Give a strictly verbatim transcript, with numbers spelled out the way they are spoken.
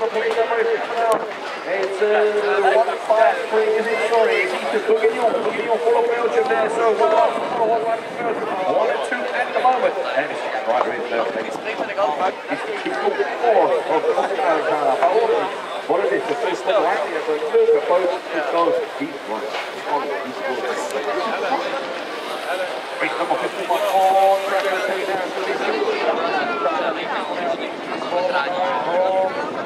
It's uh, one five three, is it? Sorry, it's Easter Bourguignon. Bourguignon full of Belgium there, so one one full of one Belgium. One and two at the moment. And it's right in there. He's he's got four of Paolo. What is it? The first one right here, but look at both. It goes deep one. He's good. Race number fifty-one on track to take down.